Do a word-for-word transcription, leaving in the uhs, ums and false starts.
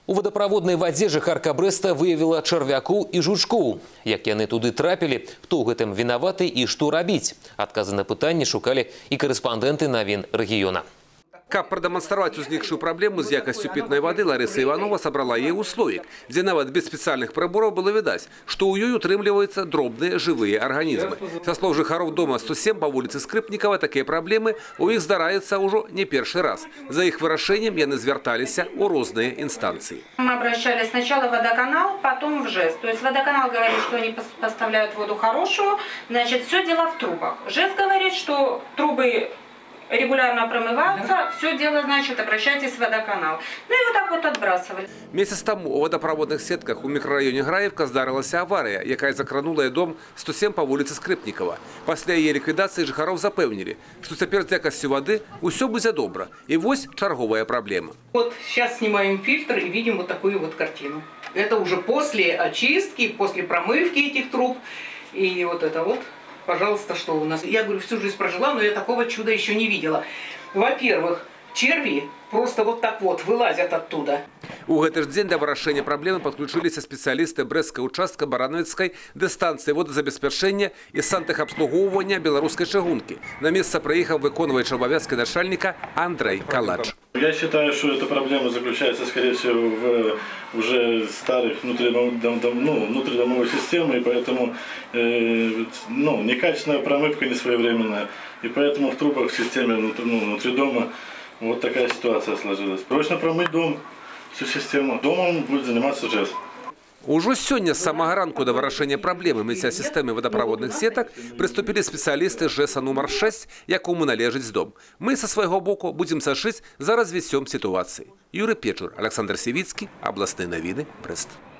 У водаправоднай вадзе жыхарка Брэста выявіла чарвякоў і жучкоў. Як яны туды трапілі, хто ў гэтым вінаваты і што рабіць? Адказы на пытанні шукалі і корэспандэнты навін рэгіёна. Каб прадэманстраваць узнікшую праблему з якасцю пітной вады, Ларыса Іванова сабрала яе ў слоік, дзе нават без спецыяльных прыбораў было відаць, што ў ёй утрымліваюцца дробныя жывыя арганізмы. Са слоў жыхароў дома сто сем па вуліцы Скрыпнікава, такія праблемы у іх здараюцца ўжо не першы раз. За іх вырашэннем яны звярталіся ў розныя інстанцыі. Мы обращались сначала в водоканал, потом в ЖЭС. То есть водоканал говорит, что они поставляют воду хорошую, значит, все дело в трубах. ЖЭС говорит, что трубы регулярно промываться, все дело, значит, обращайтесь в водоканал. Ну и вот так вот отбрасывали. Месяц тому у водопроводных сетках у микрорайоне Граевка здарылася авария, якая закранула дом сто сем по улице Скрыпникова. После ее ликвидации жыхароў запевнили, что теперь с якостью воды все будет добро. И вот черговая проблема. Вот сейчас снимаем фильтр и видим вот такую вот картину. Это уже после очистки, после промывки этих труб. И вот это вот. Пожалуйста, что у нас? Я, говорю, всю жизнь прожила, но я такого чуда еще не видела. Во-первых, черви просто вот так вот вылазят оттуда. У гэты ж дзень да вырашэння праблемы падключыліся спецыялісты брэсцкай участка Барановіцкай дыстанцыі водазабеспячэння і сантэхабслугоўвання беларускай чыгункі. На место прыехаў выконваючы абавязкі начальника Андрей Калач. Я считаю, что эта проблема заключается, скорее всего, в уже старых внутридом, ну, внутридомовой системе, и поэтому э, ну, некачественная промывка, не своевременная, и поэтому в трубах в системе внутри, ну, внутри дома вот такая ситуация сложилась. Срочно промыть дом, всю систему. Домом будет заниматься ЖЭС. Ужо сёння з самага ранку да вырашэння праблемы мыцця сістэмы водаправодных сетак прыступілі спецыялісты ЖЭСа нумар шэсць, якому належыць дом. Мы са свайго боку будзем сачыць за развіццём сітуацыі. Юрый Печур, Александр Севіцкі, абласныя навіны, Брэст.